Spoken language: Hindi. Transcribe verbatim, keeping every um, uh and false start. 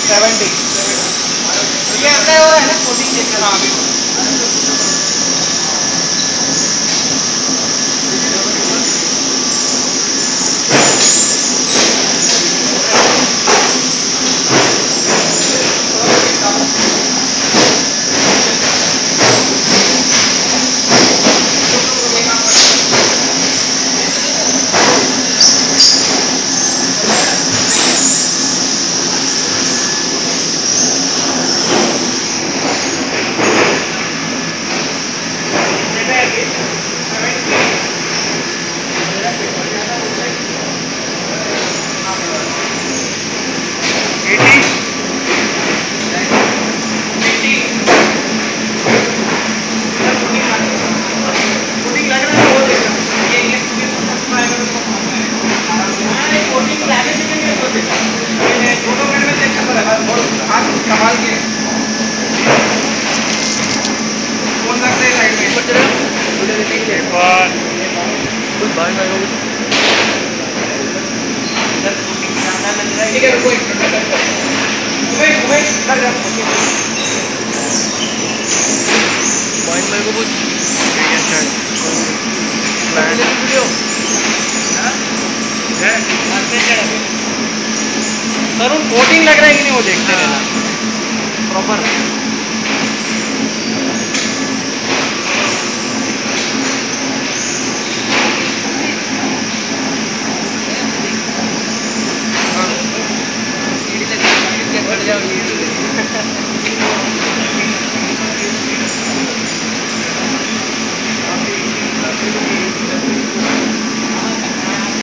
सेवेंटी ये अप्लाई हो रहा है ना कोटिंग देखना। हाँ बिल्कुल। संभाल के फोन रख दे साइड में। ठीक है रुको एक मिनट घूमे घूमे कर जा पॉइंट मेरे को कुछ वीडियो है सर उन कोटिंग लग रहा है कि नहीं वो देखते रहना प्रॉपर।